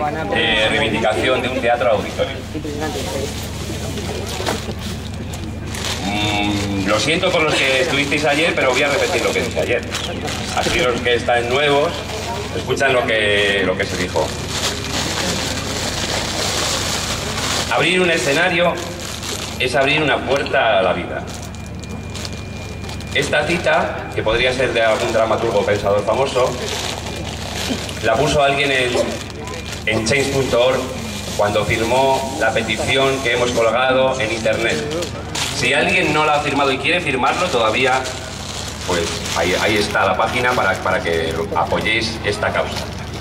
reivindicación de un teatro auditorio. Lo siento por los que estuvisteis ayer, pero voy a repetir lo que dije ayer. Así los que están nuevos escuchan lo que se dijo. Abrir un escenario es abrir una puerta a la vida. Esta cita, que podría ser de algún dramaturgo o pensador famoso, la puso alguien en change.org cuando firmó la petición que hemos colgado en internet. Si alguien no la ha firmado y quiere firmarlo todavía, pues ahí está la página para que apoyéis esta causa.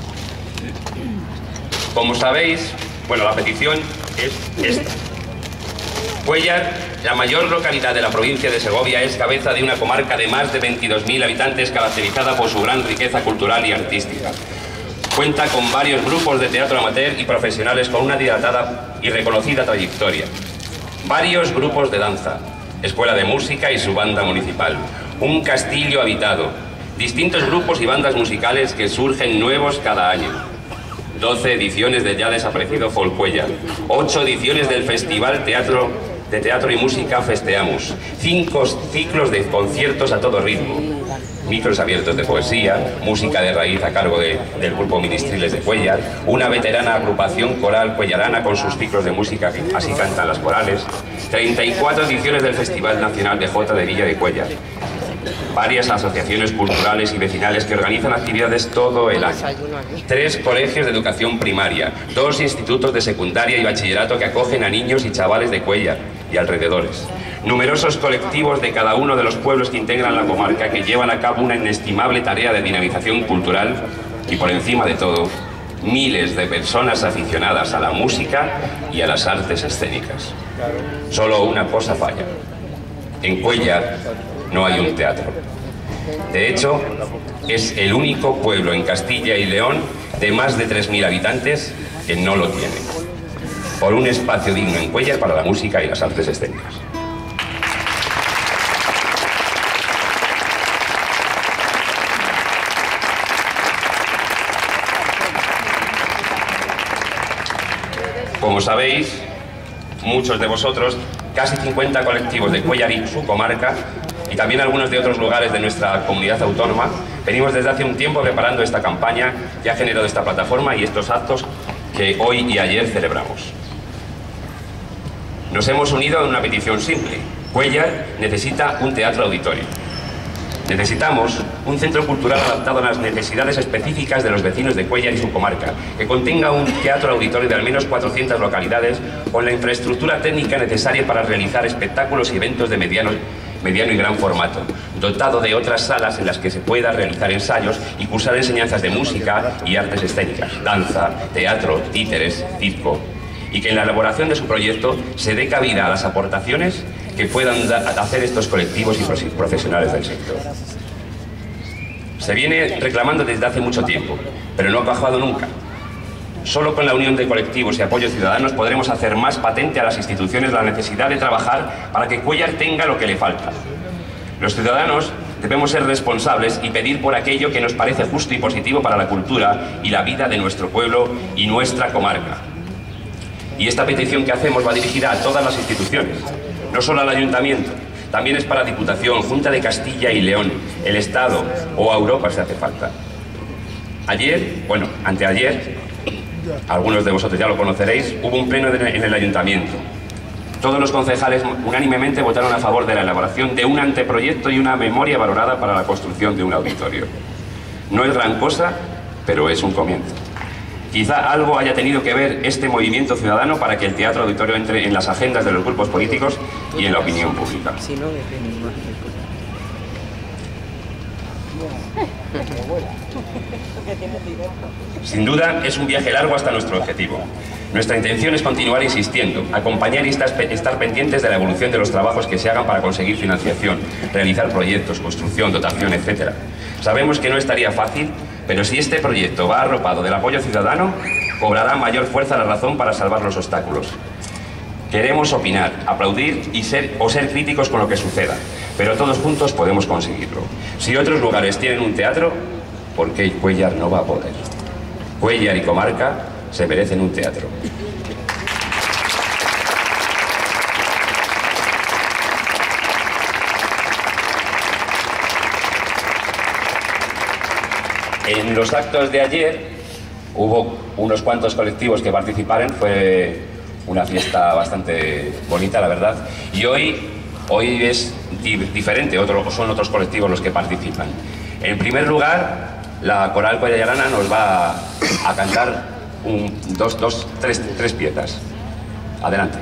Como sabéis, bueno, la petición es esta. Cuéllar, la mayor localidad de la provincia de Segovia, es cabeza de una comarca de más de 22.000 habitantes caracterizada por su gran riqueza cultural y artística. Cuenta con varios grupos de teatro amateur y profesionales con una dilatada y reconocida trayectoria. Varios grupos de danza, escuela de música y su banda municipal. Un castillo habitado. Distintos grupos y bandas musicales que surgen nuevos cada año. 12 ediciones del ya desaparecido Folcuéllar. 8 ediciones del Festival de Teatro y Música Festeamos. 5 ciclos de conciertos a todo ritmo. Micros abiertos de poesía, música de raíz a cargo del grupo Ministriles de Cuéllar, una veterana agrupación coral cuellarana con sus ciclos de música, así cantan las corales, 34 ediciones del Festival Nacional de Jota de Villa de Cuéllar, varias asociaciones culturales y vecinales que organizan actividades todo el año, 3 colegios de educación primaria, 2 institutos de secundaria y bachillerato que acogen a niños y chavales de Cuéllar y alrededores, numerosos colectivos de cada uno de los pueblos que integran la comarca que llevan a cabo una inestimable tarea de dinamización cultural y, por encima de todo, miles de personas aficionadas a la música y a las artes escénicas. Solo una cosa falla. En Cuéllar no hay un teatro. De hecho, es el único pueblo en Castilla y León de más de 3.000 habitantes que no lo tiene. Por un espacio digno en Cuéllar para la música y las artes escénicas. Como sabéis, muchos de vosotros, casi 50 colectivos de Cuéllar y su comarca, y también algunos de otros lugares de nuestra comunidad autónoma, venimos desde hace un tiempo preparando esta campaña que ha generado esta plataforma y estos actos que hoy y ayer celebramos. Nos hemos unido en una petición simple. Cuéllar necesita un teatro auditorio. Necesitamos un centro cultural adaptado a las necesidades específicas de los vecinos de Cuéllar y su comarca, que contenga un teatro auditorio de al menos 400 localidades con la infraestructura técnica necesaria para realizar espectáculos y eventos de mediano y gran formato, dotado de otras salas en las que se pueda realizar ensayos y cursar enseñanzas de música y artes escénicas, danza, teatro, títeres, circo, y que en la elaboración de su proyecto se dé cabida a las aportaciones que puedan hacer estos colectivos y profesionales del sector. Se viene reclamando desde hace mucho tiempo, pero no ha cuajado nunca. Solo con la unión de colectivos y apoyos ciudadanos podremos hacer más patente a las instituciones la necesidad de trabajar para que Cuéllar tenga lo que le falta. Los ciudadanos debemos ser responsables y pedir por aquello que nos parece justo y positivo para la cultura y la vida de nuestro pueblo y nuestra comarca. Y esta petición que hacemos va dirigida a todas las instituciones, no solo al Ayuntamiento, también es para Diputación, Junta de Castilla y León, el Estado o a Europa si hace falta. Ayer, bueno, anteayer, algunos de vosotros ya lo conoceréis, hubo un pleno en el Ayuntamiento. Todos los concejales unánimemente votaron a favor de la elaboración de un anteproyecto y una memoria valorada para la construcción de un auditorio. No es gran cosa, pero es un comienzo. Quizá algo haya tenido que ver este movimiento ciudadano para que el teatro auditorio entre en las agendas de los grupos políticos y en la opinión pública. Sin duda, es un viaje largo hasta nuestro objetivo. Nuestra intención es continuar insistiendo, acompañar y estar pendientes de la evolución de los trabajos que se hagan para conseguir financiación, realizar proyectos, construcción, dotación, etc. Sabemos que no estaría fácil, pero si este proyecto va arropado del apoyo ciudadano, cobrará mayor fuerza la razón para salvar los obstáculos. Queremos opinar, aplaudir y ser críticos con lo que suceda, pero todos juntos podemos conseguirlo. Si otros lugares tienen un teatro, ¿por qué Cuéllar no va a poder? Cuéllar y comarca se merecen un teatro. En los actos de ayer hubo unos cuantos colectivos que participaron, fue una fiesta bastante bonita, la verdad, y hoy es diferente, son otros colectivos los que participan. En primer lugar, la Coral Cuellarana nos va a cantar tres piezas. Adelante.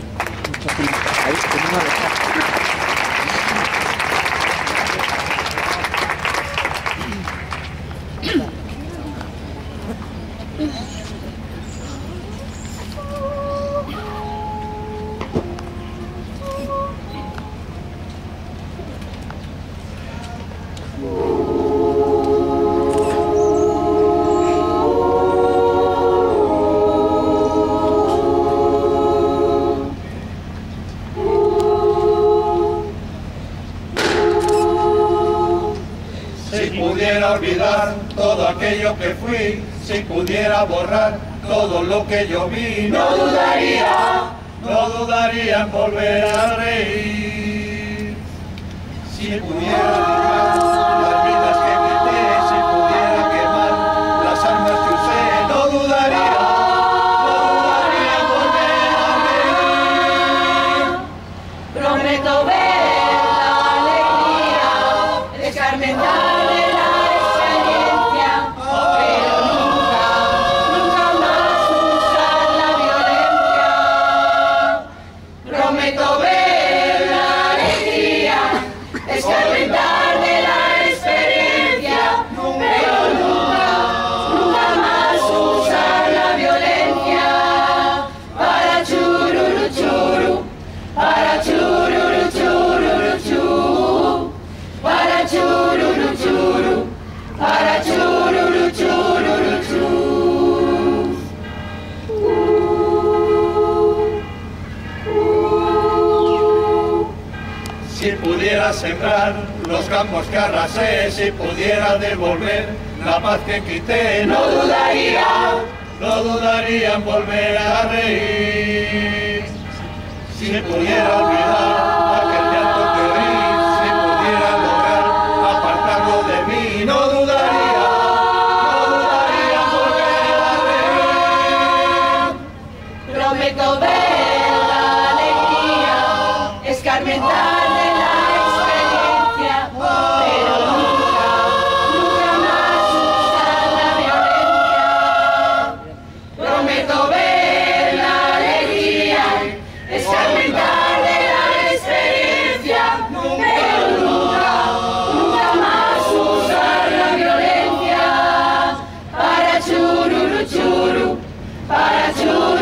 Olvidar todo aquello que fui, si pudiera borrar todo lo que yo vi, no dudaría en volver a reír. Si pudiera olvidar las vidas que quité, si pudiera quemar las armas que usé, no dudaría en volver a reír. Prometo ver la alegría, escarmentar si pudiera sembrar los campos que arrasé, si pudiera devolver la paz que quité, no dudaría en volver a reír. Si pudiera olvidar aquel llanto que oí, si pudiera lograr apartarlo de mí, no dudaría en volver a reír. Prometo ver la alegría, escarmentar para chururu,